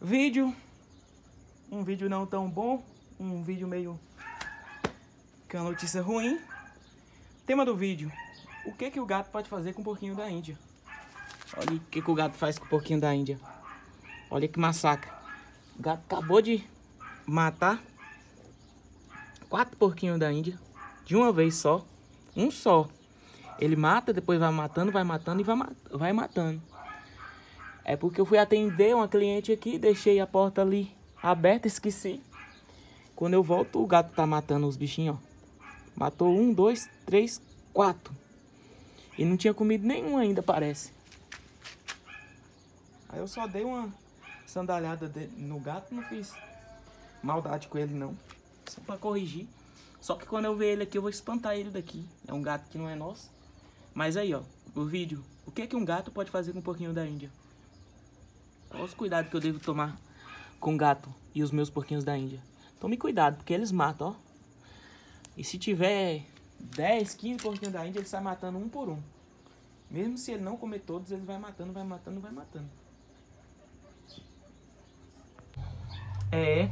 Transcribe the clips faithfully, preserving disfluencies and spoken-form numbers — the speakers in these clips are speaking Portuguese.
Vídeo. Um vídeo não tão bom. Um vídeo meio... que é uma notícia ruim. Tema do vídeo. O que que o gato pode fazer com o porquinho da Índia? Olha o que que o gato faz com o porquinho da Índia. Olha que massacre. O gato acabou de matar quatro porquinhos da Índia de uma vez só. Um só. Ele mata, depois vai matando, vai matando e vai, mat vai matando. É porque eu fui atender uma cliente aqui, deixei a porta ali aberta, esqueci. Quando eu volto, o gato tá matando os bichinhos, ó. Matou um, dois, três, quatro. E não tinha comido nenhum ainda, parece. Aí eu só dei uma sandalhada no gato, não fiz maldade com ele não. Só pra corrigir. Só que quando eu ver ele aqui, eu vou espantar ele daqui. É um gato que não é nosso. Mas aí, ó, o vídeo. O que é que um gato pode fazer com um porquinho da Índia? Qual os cuidados que eu devo tomar com o gato e os meus porquinhos da Índia? Tome cuidado, porque eles matam, ó. E se tiver dez, quinze porquinhos da Índia, ele sai matando um por um. Mesmo se ele não comer todos, ele vai matando, vai matando, vai matando. É.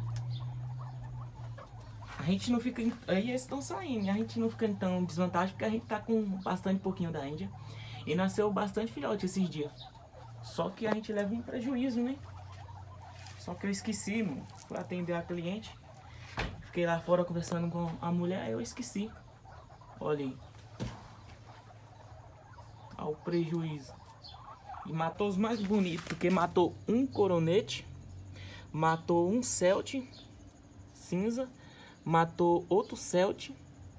A gente não fica... Aí eles estão saindo. E a gente não fica em tão desvantagem, porque a gente tá com bastante porquinho da Índia. E nasceu bastante filhote esses dias. Só que a gente leva um prejuízo, né? Só que eu esqueci, mano, pra atender a cliente. Fiquei lá fora conversando com a mulher, aí eu esqueci. Olha aí. Olha o prejuízo. E matou os mais bonitos, porque matou um coronete, matou um celt cinza, matou outro celt,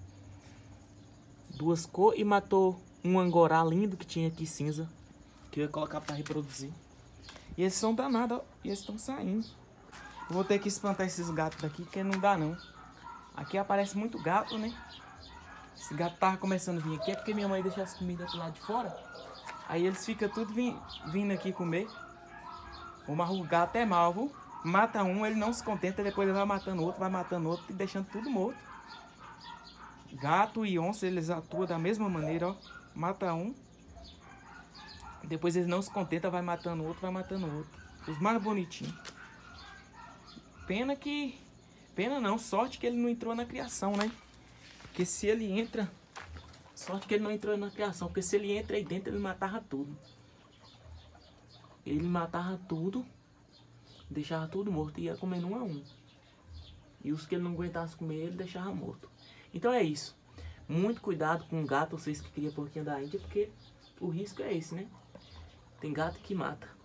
duas cores, e matou um angorá lindo que tinha aqui cinza, que eu ia colocar para reproduzir. E esses são danados, ó, e eles estão saindo. Eu vou ter que espantar esses gatos daqui, porque não dá não. Aqui aparece muito gato, né? Esse gato tava começando a vir aqui, é porque minha mãe deixa as comidas pro lado de fora. Aí eles ficam tudo vim, vindo aqui comer. O gato é mau, viu? Mata um, ele não se contenta, depois ele vai matando outro, vai matando outro e deixando tudo morto. Gato e onça, eles atuam da mesma maneira, ó. Mata um. Depois eles não se contentam, vai matando outro, vai matando outro. Os mais bonitinhos. Pena que... Pena não, sorte que ele não entrou na criação, né? Porque se ele entra... Sorte que ele não entrou na criação, porque se ele entra aí dentro, ele matava tudo. Ele matava tudo, deixava tudo morto e ia comendo um a um. E os que ele não aguentasse comer, ele deixava morto. Então é isso. Muito cuidado com gato, vocês que criam porquinho da Índia, porque o risco é esse, né? Tem gato que mata.